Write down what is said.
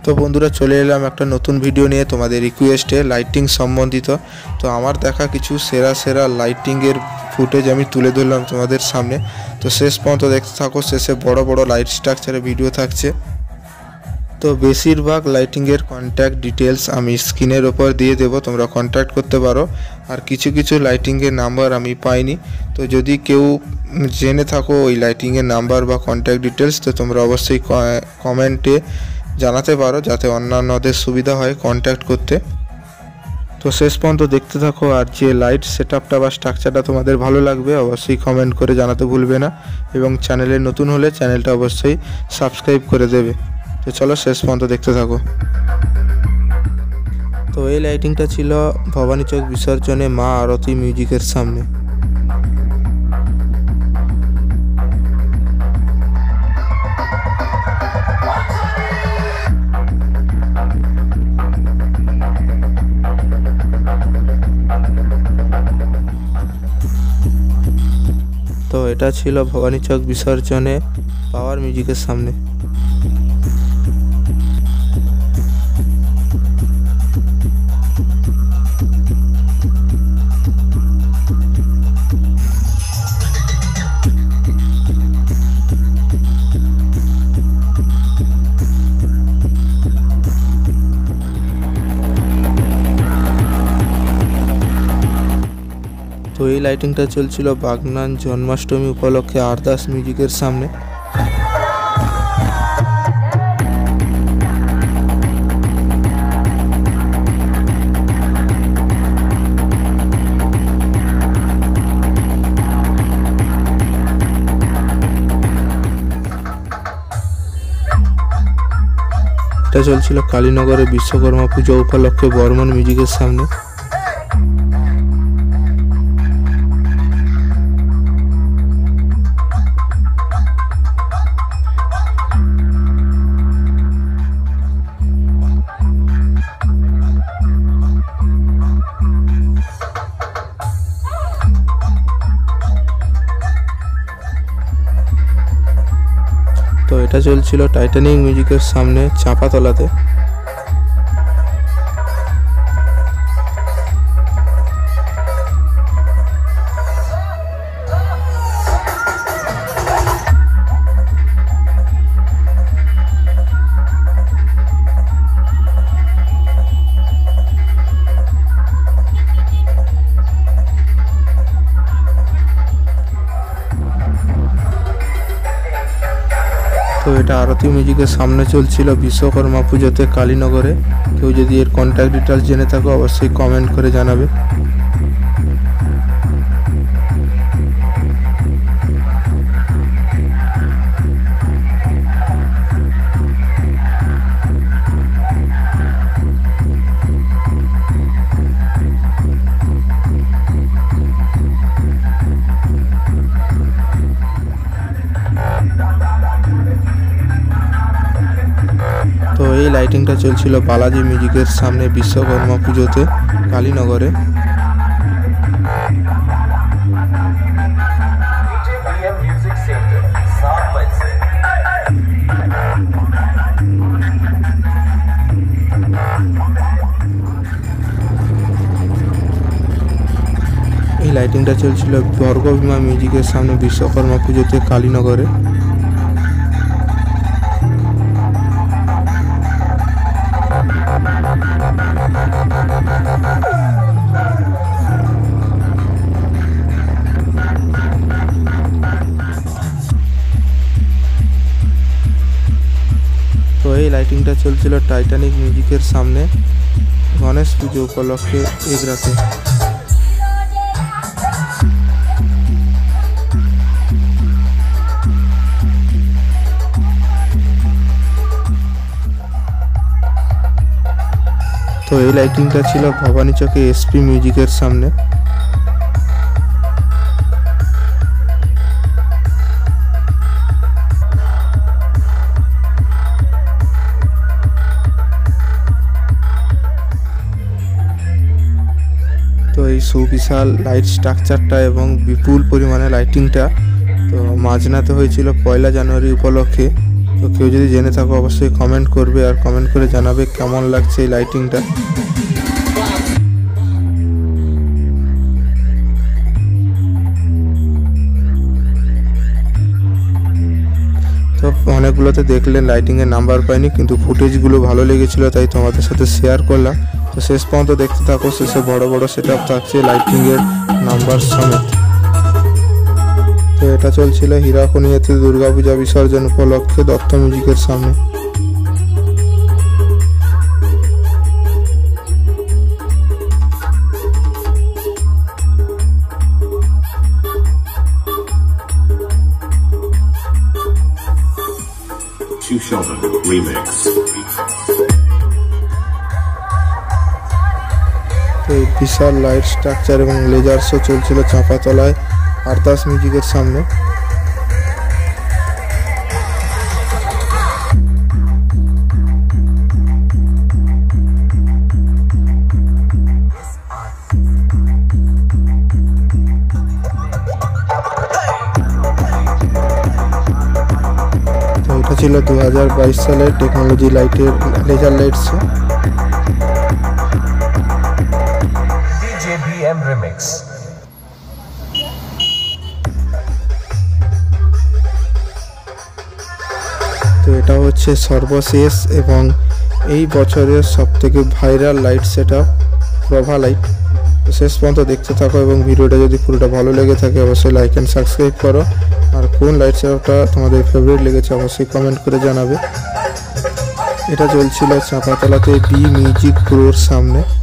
তো বন্ধুরা চলে এলাম একটা নতুন ভিডিও নিয়ে তোমাদের রিকোয়েস্টে লাইটিং সম্বন্ধিত। তো আমার দেখা কিছু সেরা লাইটিংয়ের ফুটেজ আমি তুলে ধরলাম তোমাদের সামনে। তো শেষ পর্যন্ত দেখতে থাকো, শেষে বড় বড় লাইট স্ট্রাকচারের ভিডিও থাকছে। তো বেশিরভাগ লাইটিংয়ের কন্ট্যাক্ট ডিটেলস আমি স্ক্রিনের ওপর দিয়ে দেব, তোমরা কন্ট্যাক্ট করতে পারো। আর কিছু লাইটিংয়ের নাম্বার আমি পাইনি, তো যদি কেউ জেনে থাকো ওই লাইটিংয়ের নাম্বার বা কন্ট্যাক্ট ডিটেলস, তো তোমরা অবশ্যই কমেন্টে জানাতে পারো, যাতে অন্যান্যদের সুবিধা হয় কন্ট্যাক্ট করতে। তো শেষ পর্যন্ত দেখতে থাকো, আর যে লাইট সেটআপটা বা স্ট্রাকচারটা তোমাদের ভালো লাগবে অবশ্যই কমেন্ট করে জানাতে ভুলবে না, এবং চ্যানেলে নতুন হলে চ্যানেলটা অবশ্যই সাবস্ক্রাইব করে দেবে। তো চলো শেষ পর্যন্ত দেখতে থাকো। তো এই লাইটিংটা ছিল ভবানী চক বিসর্জনে মা আরতি মিউজিকের সামনে। তো এটা ছিল ভবানী চক বিসর্জনে পাওয়ার মিউজিকের সামনে। তো এই লাইটিংটা চলছিল বাগনান জন্মাষ্টমী উপলক্ষে আরদাস মিউজিকের সামনে। এটা চলছিল কালীনগরে বিশ্বকর্মা পুজো উপলক্ষে বর্মন মিউজিকের সামনে। তো এটা চলছিল টাইটানিক মিউজিকের সামনে চাঁপাতলাতে। তো এটা আরতি মিউজিকের সামনে চলছিল বিশ্বকর্মা পুজোতে কালীনগরে। কেউ যদি এর কন্ট্যাক্ট ডিটেলস জেনে থাকো অবশ্যই কমেন্ট করে জানাবে। তো এই লাইটিংটা চলছিল বালাজি মিউজিকের সামনে বিশ্বকর্মা পুজোতে কালীনগরে। এই লাইটিংটা চলছিল বর্গভীমা মিউজিকের সামনে বিশ্বকর্মা পুজোতে কালীনগরে। তো এই লাইটিংটা চলছিল টাইটানিক মিউজিকের সামনে গণেশ পুজো উপলক্ষে এগরাতে। তো এই লাইটিংটা ছিল ভবানী চকে এসপি মিউজিকের সামনে। তো এই সুবিশাল লাইট স্ট্রাকচারটা এবং বিপুল পরিমাণে লাইটিংটা তো মাঝনাতে হয়েছিল 1 জানুয়ারি উপলক্ষে। তো কেউ যদি জেনে থাকো অবশ্যই কমেন্ট করবে আর কমেন্ট করে জানাবে কেমন লাগছে এই লাইটিংটা। তো অনেকগুলোতে দেখলেন লাইটিংয়ের নাম্বার পাইনি, কিন্তু ফুটেজগুলো ভালো লেগেছিল তাই তোমাদের সাথে শেয়ার করলাম। তো শেষ পর্যন্ত দেখতে থাকো, শেষে বড় বড় সেটআপ থাকছে লাইটিংয়ের নাম্বার সমেত। তো এটা চলছিল হীরাকুনিয়াতে দুর্গাপূজা বিসর্জন উপলক্ষে দত্ত মিউজিকের সামনে। এই বিশাল লাইট স্ট্রাকচার এবং লেজার শো চলছিল চাঁপাতলায় আরদাস মিউজিকের সামনে। তো এটা ছিল 2022 সালের টেকনোলজি লাইটের লেজার লাইট শো। Remix। তো এটা হচ্ছে সর্বশেষ এবং এই বছরের সবথেকে viral light setup Prabha light. তো শেষ পর্যন্ত দেখতে থাকো এবং ভিডিওটা যদি পুরোটা ভালো লেগে থাকে অবশ্যই লাইক অ্যান্ড সাবস্ক্রাইব করো। আর কোন লাইট সেটআপটা তোমাদের ফেভারিট লেগেছে অবশ্যই কমেন্ট করে জানাবে। এটা চলছিল চাঁপাতলাতে বি মিউজিক প্রোর সামনে।